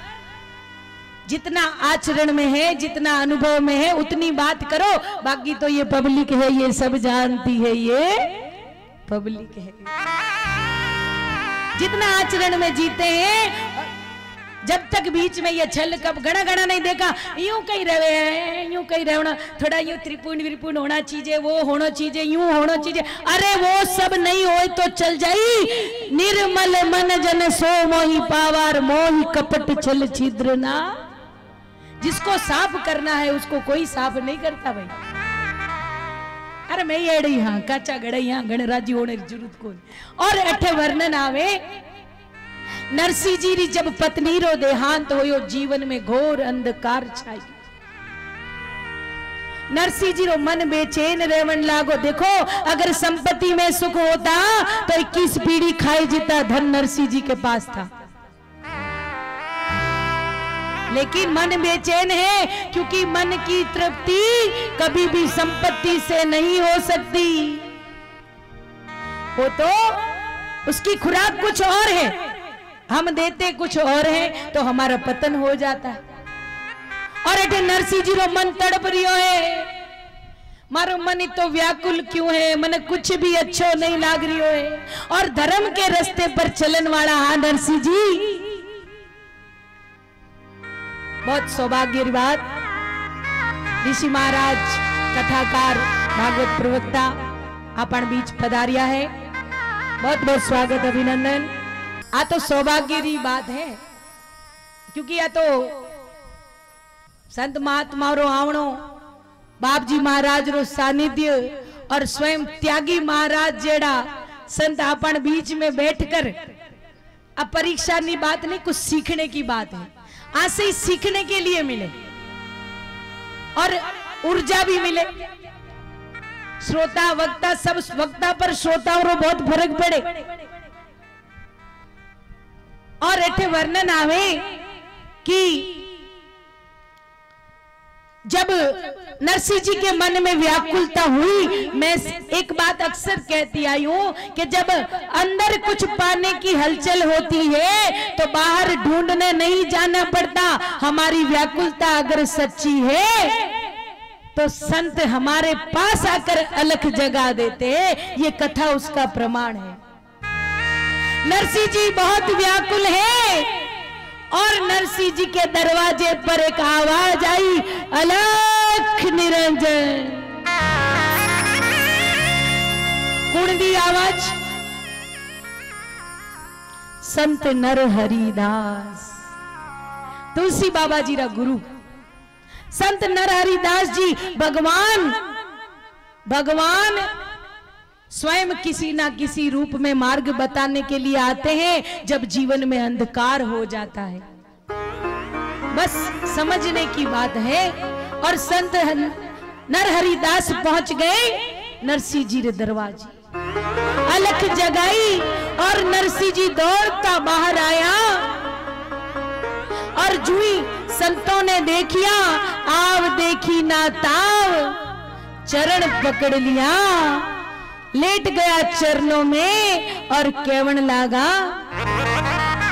जितना आचरण में है, जितना अनुभव में है, उतनी बात करो। बाकी तो ये पब्लिक है, ये सब जानती है, ये पब्लिक है। जितना आचरण में जीते हैं, जब तक बीच में ये छल कब गणा गणा नहीं देखा, यूं कहीं रहे हैं, यूं कहीं रहना, थोड़ा यूं त्रिपुण विपुण होना चाहिए, वो होना चाहिए, यूं होना चाहिए। अरे वो सब नहीं हो तो चल जाई। निर्मल मन जन सो मोहि पावार, मोहि कपट छल छिद्र ना। जिसको साफ करना है उसको कोई साफ नहीं करता भाई। अरे मैं ये हाँ काचा गड़ई हाँ गणराजी होने की जरूरत को। और अठे वर्णन आवे नरसिंह जी री जब पत्नी रो देहांत होयो, जीवन में घोर अंधकार छाई। नरसिंह जी रो मन बेचैन रेवन लागो। देखो अगर संपत्ति में सुख होता तो इक्कीस पीढ़ी खाई जीता धन नरसिंह जी के पास था, लेकिन मन बेचैन है क्योंकि मन की तृप्ति कभी भी संपत्ति से नहीं हो सकती। वो तो उसकी खुराक कुछ और है, हम देते कुछ और है, तो हमारा पतन हो जाता है। और अटे नरसिंह जी रो मन तड़प रियो है, मारो मन तो व्याकुल क्यों है, मन कुछ भी अच्छो नहीं लाग रियो है। और धर्म के रास्ते पर चलन वाला हाँ नरसिंह जी, बहुत सौभाग्य की बात। ऋषि महाराज कथाकार भागवत प्रवक्ता अपन बीच पधारिया है, बहुत बहुत स्वागत अभिनंदन। आ तो सौभाग्य की बात है क्योंकि आ तो संत महात्मा रो आवणो, बाप जी महाराज रो सानिध्य और स्वयं त्यागी महाराज जेड़ा संत अपन बीच में बैठकर, अब परीक्षा की बात नहीं, कुछ सीखने की बात है। आज से ही सीखने के लिए मिले और ऊर्जा भी मिले। श्रोता वक्ता सब वक्ता पर श्रोताओं को बहुत फर्क पड़े। और ऐसे वर्णन आवे कि जब नरसिंह जी के मन में व्याकुलता हुई, मैं एक बात अक्सर कहती आई हूं कि जब अंदर कुछ पाने की हलचल होती है तो बाहर ढूंढने नहीं जाना पड़ता। हमारी व्याकुलता अगर सच्ची है तो संत हमारे पास आकर अलख जगा देते हैं। ये कथा उसका प्रमाण है। नरसिंह जी बहुत व्याकुल है और नरसिंह जी के दरवाजे पर एक आवाज आई, अलख निरंजन। कौन दी आवाज? संत नरहरि दास, तुलसी बाबा जी रा गुरु संत नरहरि दास जी। भगवान भगवान स्वयं किसी ना किसी रूप में मार्ग बताने के लिए आते हैं जब जीवन में अंधकार हो जाता है। बस समझने की बात है। और संत नरहरि दास पहुंच गए नरसिंह जी रे दरवाजे, अलख जगाई और नरसिंह जी दौड़ता बाहर आया। और जुई संतों ने देखिया, आव देखी ना ताव, चरण पकड़ लिया, लेट गया चरणों में और केवण लागा,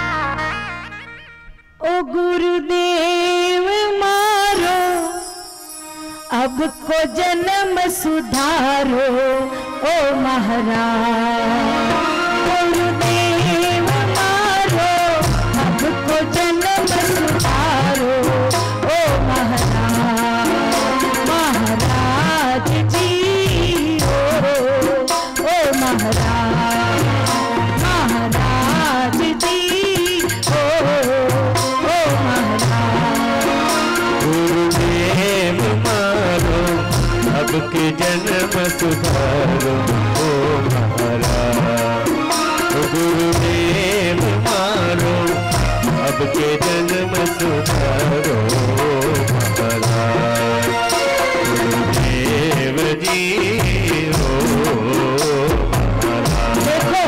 ओ गुरुदेव मारो अब को जन्म सुधारो ओ महाराज। गुरुदेव मारो अब को जन्म सुधारो ओ महाराज। महाराज जी ओ, ओ महाराज। महाराज जी ओ, ओ महाराज। गुरुदेव मारो अब के जन्म सुधारो ओ महाराज। गुरुदेव मारो अब के जन्म सुधारो महाराज। गुरुदेव जी हो महाराज। देखो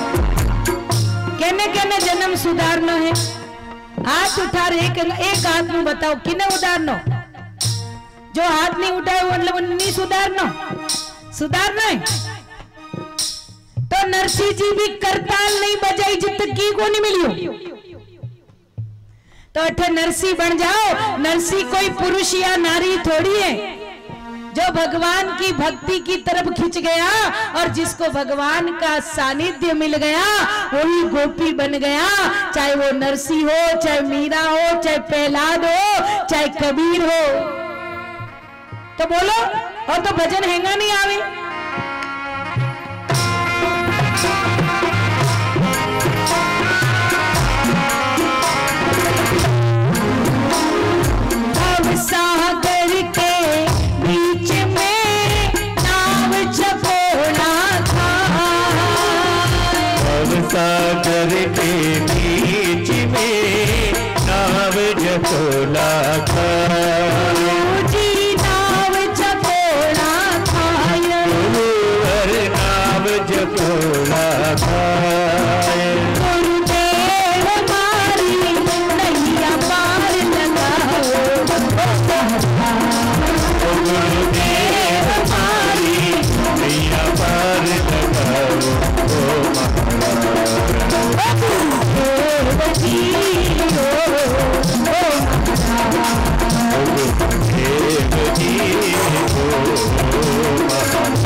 कहने कहने जन्म सुधारना है। हाथ उठा रहे एक, एक हाथ में बताओ किने उधारनो। जो हाथ नहीं उठाए वो मतलब नहीं सुधारना। सुधारना है तो नरसिंह जी भी करताल नहीं बजाई जब तक की को नहीं मिलियो। तो अठे नरसिंह बन जाओ। नरसिंह कोई पुरुष या नारी थोड़ी है जो भगवान की भक्ति की तरफ खिंच गया और जिसको भगवान का सानिध्य मिल गया वही गोपी बन गया। चाहे वो नरसिंह हो, चाहे मीरा हो, चाहे प्रहलाद हो, चाहे कबीर हो। तो बोलो और तो भजन हैंगा नहीं आवे। अब सागर के बीच में नाव चपोड़ा था। अब सागर के बीच में नाव चपोड़ा था। जी नाव चपोड़ा था। गुरुवर नाव चपोड़ा था। गुरुदेव मारी नैया पार लगाओ। गुरुदेव मारी नैया पार लगाओ ओ महाराज। गुरुदेव जी हो, ओ महाराज। गुरुदेव जी हो महाराज।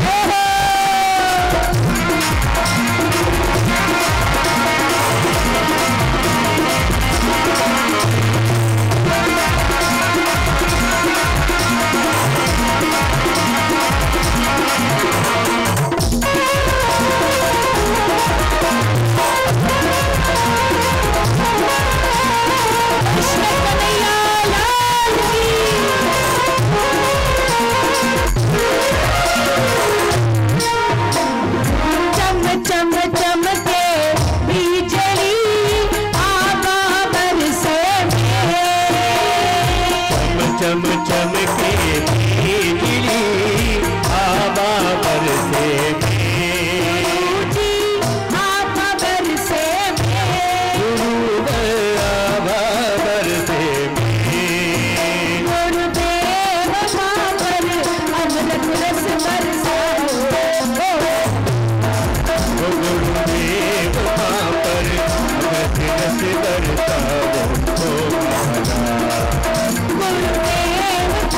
कृष्ण कन्हैया लाल की। चम चम चमके बिजली आवा बरसे में। चम चम के बिजली आवा बरसे में। जी आवा बरसे में। गुरुवर आवा बरसे में। गुरुदेव मां पर अमृत रस बरसाओ। ओ गुरुदेव मां पर अमृत रस बरसाओ ओ महाराज। गुरुदेव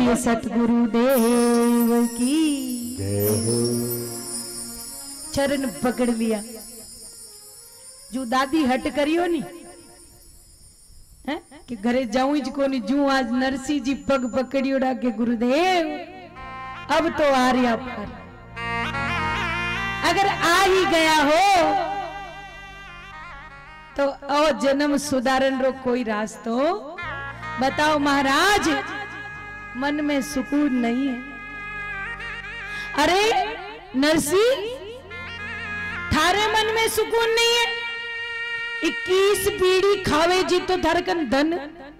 बोलिए सतगुरु देव की। चरण पकड़ लिया, जो दादी हट करियो नी है कि घरे जाऊं ज कोनी, जू आज नरसी जी पग पकड़ियोड़ा के गुरुदेव अब तो आ रहा पर। अगर आ ही गया हो तो ओ जन्म सुधारन रो कोई रास्तो बताओ महाराज। मन में सुकून नहीं है। अरे नरसी, थारे मन में सुकून नहीं है? इक्कीस पीढ़ी खावे जी तो धड़कन धन।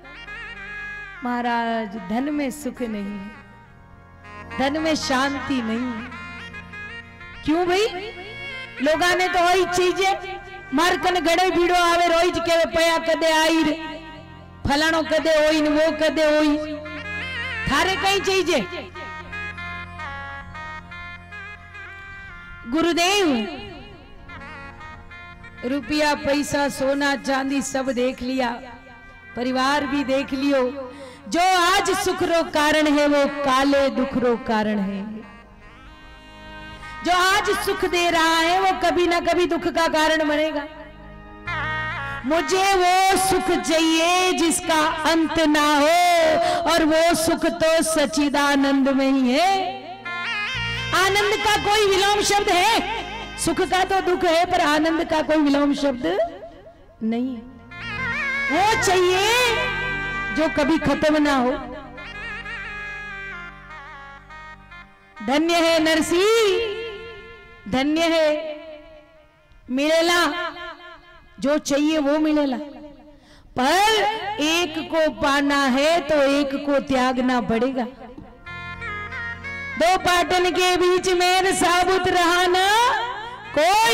महाराज धन में सुख नहीं है, धन में शांति नहीं है। क्यों भाई? लोगा ने तो वही चीजें मारकन गड़े भीड़ो आवे रोज के पया कदे आई रे, फलानो कदे होई न वो कदे होई। थारे कई चीजें गुरुदेव रुपया पैसा सोना चांदी सब देख लिया, परिवार भी देख लियो। जो आज सुख रो कारण है वो काले दुख रो कारण है। जो आज सुख दे रहा है वो कभी ना कभी दुख का कारण बनेगा। मुझे वो सुख चाहिए जिसका अंत ना हो, और वो सुख तो सच्चिदानंद में ही है। आनंद का कोई विलोम शब्द है? सुख का तो दुख है, पर आनंद का कोई विलोम शब्द नहीं है। वो चाहिए जो कभी खत्म ना हो। धन्य है नरसी, धन्य है, मिलेला जो चाहिए वो मिलेला। पर एक को पाना है तो एक को त्यागना पड़ेगा। दो पाटन के बीच में साबुत रहा ना कोई।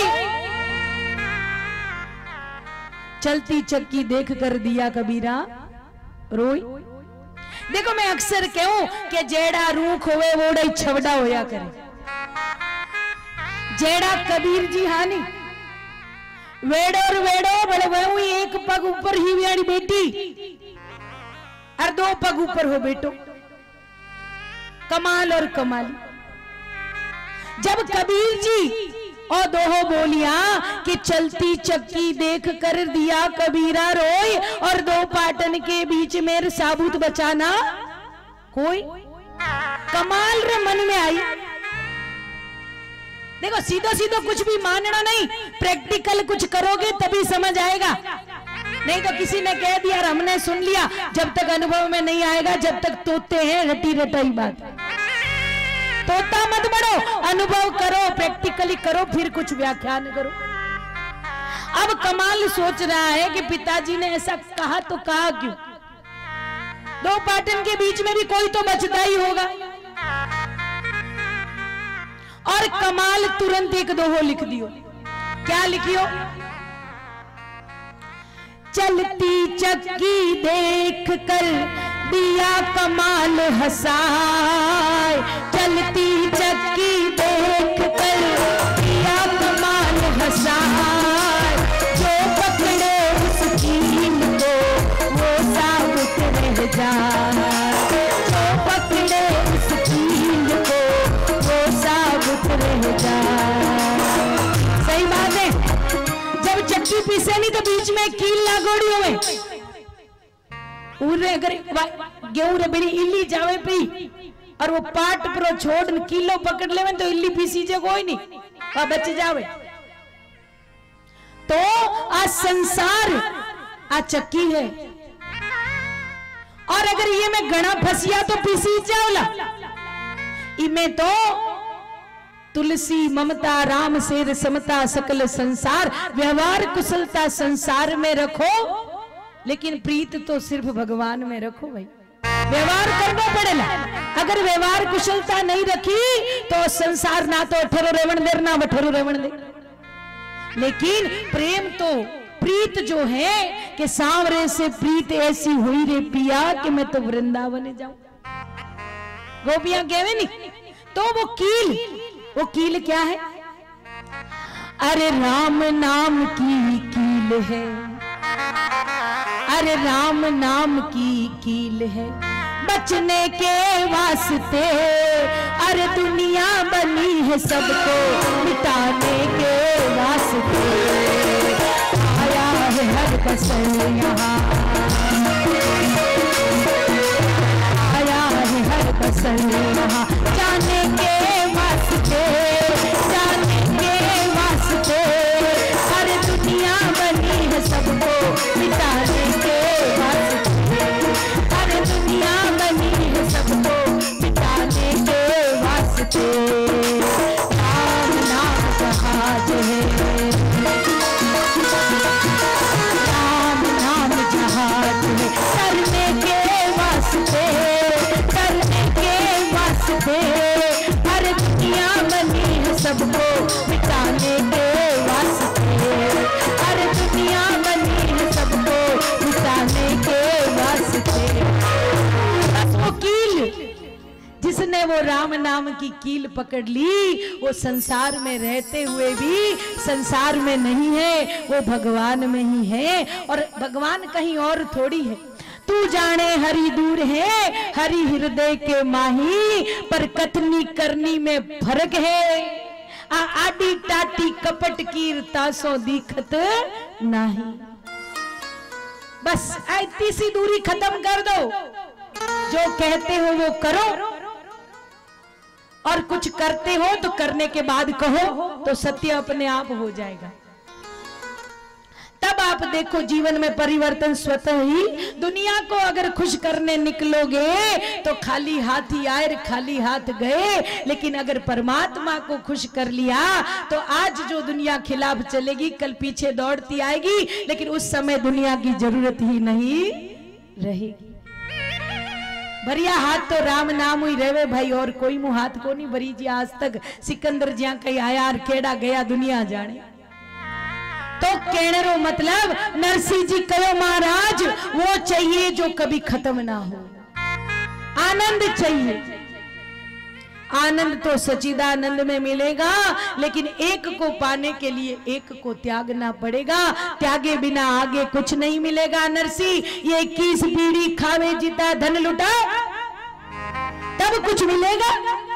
चलती चक्की देख कर दिया कबीरा रोई। देखो मैं अक्सर कहूं कि जेड़ा रूख होवे वोड़ा छवड़ा होया करे। जेड़ा कबीर जी हानी वेड़ो और वेड़ो बड़े वह एक पग ऊपर ही व्याड़ी बेटी और दो पग ऊपर हो बेटो। कमाल और कमाल। जब कबीर जी और दोहो बोलिया कि चलती चक्की देख कर दिया कबीरा रोई, और दो पाटन के बीच में साबुत बचाना कोई। कमाल रे मन में आई। देखो सीधो सीधो कुछ भी मानना नहीं, प्रैक्टिकल कुछ करोगे तभी समझ आएगा। नहीं तो किसी ने कह दिया और हमने सुन लिया, जब तक अनुभव में नहीं आएगा, जब तक तोते हैं रटी रटाई बात। तोता मत बनो, अनुभव करो, प्रैक्टिकली करो, फिर कुछ व्याख्यान करो। अब कमाल सोच रहा है कि पिताजी ने ऐसा कहा तो कहा क्यों? दो पाटन के बीच में भी कोई तो बचता ही होगा। और कमाल तुरंत एक दोहो लिख दियो। क्या लिखियो? चलती चक्की देख कर दिया कमाल हंसाए। चलती चक्की देख कर दिया कमाल हंसाए। जो पकड़े उस कील को वो साबुत रह जाए। जो पकड़े उस कील को वो साबुत रह जाए। सही बात है। जब चक्की पीसे नहीं तो बीच में कील लागोड़ी होवे। उरे अगर गेहूं रे बड़ी इल्ली जावे पी और वो पाट पर छोड़ किलो पकड़ लेवे तो इल्ली पीसी जे कोई नहीं और बच जावे। तो आ संसार आ चक्की है, और अगर ये में घना फसिया तो पीसी जावला। इमे तो तुलसी ममता राम सेर समता सकल संसार। व्यवहार कुशलता संसार में रखो, लेकिन प्रीत तो सिर्फ भगवान में रखो। भाई व्यवहार करना पड़ेगा। अगर व्यवहार कुशलता नहीं रखी तो संसार ना तो अठरो रेवण दे ना बठरो रेवण दे। लेकिन प्रेम तो प्रीत जो है कि सांवरे से प्रीत ऐसी हुई रे पिया कि मैं तो वृंदावन जाऊं। गोपियां कहवे नहीं तो वो कील, वो कील क्या है? अरे राम नाम की कील है, अरे राम नाम की कील है। बचने के वास्ते। अरे दुनिया बनी है सबको मिटाने के वास्ते। आया है हर बसल यहाँ, आया है हर बसल यहाँ, जाने के वास्ते, जाने के वास्ते। अरे दुनिया बनी है सबको मिटाने के वास्ते। अरे दुनिया बनी है सबको मिटाने के वास्ते। राम नाम जहाज है, राम नाम जहाज है, करने के वास्ते, करने के वास्ते। हर दुनिया बनी है सबको मिटाने के वास्ते। हर दुनिया बनी है सबको मिटाने के वास्ते। बस वो कील जिसने वो राम नाम की कील पकड़ ली, वो संसार में रहते हुए भी संसार में नहीं है, वो भगवान में ही है। और भगवान कहीं और थोड़ी है। तू जाने हरि दूर है, हरि हृदय के माही, पर कथनी करनी में फर्क है। आ आडी टाटी कपट कीरता सो दिखत नहीं। बस इतनी सी दूरी खत्म कर दो, जो कहते हो वो करो, और कुछ करते हो तो करने के बाद कहो, तो सत्य अपने आप हो जाएगा। तब आप देखो जीवन में परिवर्तन स्वतः ही। दुनिया को अगर खुश करने निकलोगे तो खाली हाथ ही आए, खाली हाथ गए। लेकिन अगर परमात्मा को खुश कर लिया तो आज जो दुनिया खिलाफ चलेगी, कल पीछे दौड़ती आएगी, लेकिन उस समय दुनिया की जरूरत ही नहीं रहेगी। बढ़िया हाथ तो राम नाम ही रहे भाई, और कोई मुँह हाथ को नहीं भरी जी। आज तक सिकंदर ज्या कहीं आया और केड़ा गया दुनिया जाने। तो कहने रो मतलब नरसिंह जी कहो महाराज, वो चाहिए जो कभी खत्म ना हो। आनंद चाहिए। आनंद तो सच्चिदानंद में मिलेगा, लेकिन एक को पाने के लिए एक को त्यागना पड़ेगा। त्यागे बिना आगे कुछ नहीं मिलेगा। नरसिंह ये इक्कीस बीड़ी खावे जीता धन लुटा, तब कुछ मिलेगा।